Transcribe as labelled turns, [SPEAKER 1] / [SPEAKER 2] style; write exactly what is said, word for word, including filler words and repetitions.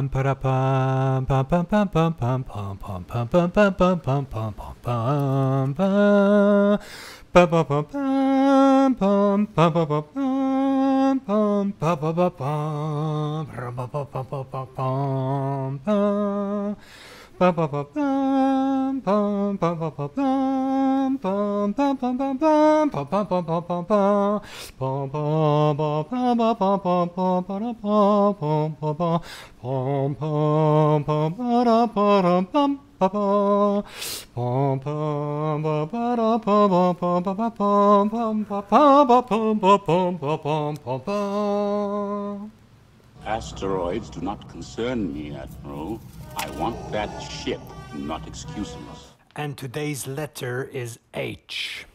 [SPEAKER 1] Asteroids do not concern me, Admiral. I want that ship, not excuses.
[SPEAKER 2] And today's letter is H.